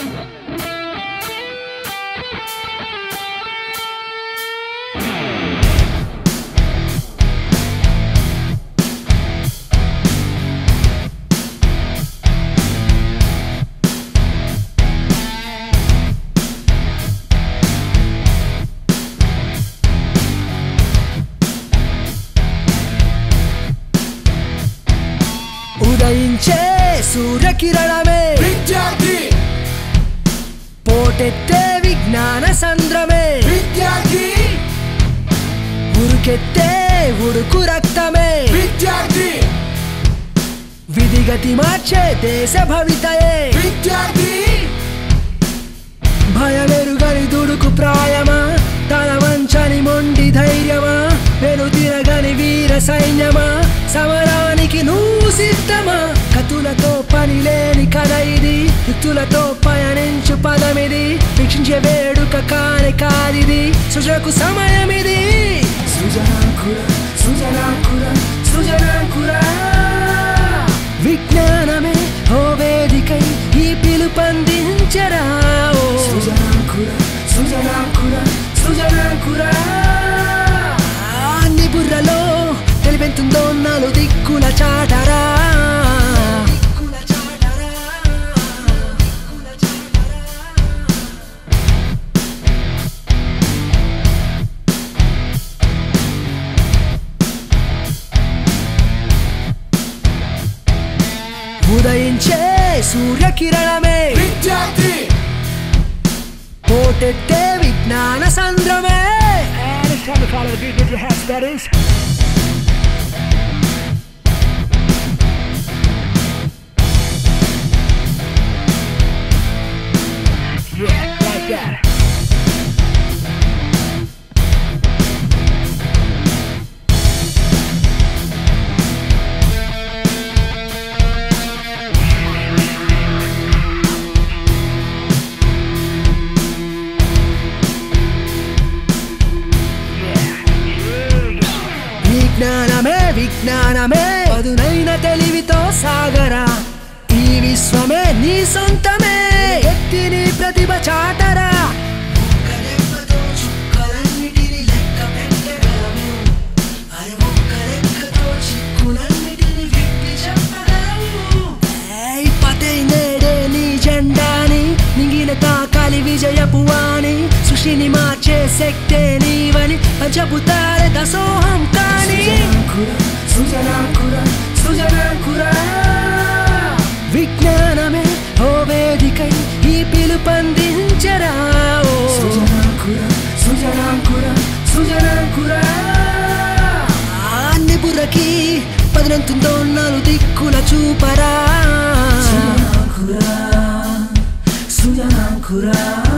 ఉదయించే సూర్యకిరణమే విద్యార్థి పోటెత్తే విజ్ఞాన సంద్రమే విద్యార్థి ఉరుకెత్తే ఉడుకు రక్తమే విద్యార్థి విధిగతి మార్చే దేశ భవితయే విద్యార్థి భయమెరుగని దుడుకు ప్రాయమా తల వంచని మొండి ధైర్యమా వెను తిరగని వీర సైన్యమా సమరానికి నువ్వు సిద్ధమా కతులతో పని లేని కథ ఇది యుక్తులతో పయనించు పదమిది వీక్షించే వేడుక కాని కాదిది సృజనకు సమయమిది సృజనాంకుర సృజనాంకుర సృజనాంకుర విజ్ఞానమే ఓ వేదికై ఈ పిలుపందించరా సృజనాంకుర సృజనాంకుర సృజనాంకుర అన్ని బుర్రలో తెలిపెంతుందో నాలు దిక్కుల చాటరా ఉదయించే సూర్యకిరణమే విద్యార్థి పోటెత్తే విజ్ఞాన సంద్రమే విజ్ఞానమే విజ్ఞానమే పదునైన తెలివితో సాగరా ఈ విశ్వమే నీ సొంతమే ఎత్తి నీ ప్రతిభ చాటరా పదే నీ జెండాని నింగిన తాకాలి విజయపు వాణి సృష్టిని మార్చే శక్తే నీవని పంచభూతాలే దసోహం కాని సృజనాంకుర సృజనాంకుర విజ్ఞానమే ఓ వేదికై ఈ పిలుపందించరా సృజనాంకుర సృజనాంకుర సృజనాంకుర అన్ని బుర్రకి పదినంతుందో నాలు దిక్కుల చూపరా సృజనాంకుర సృజనాంకుర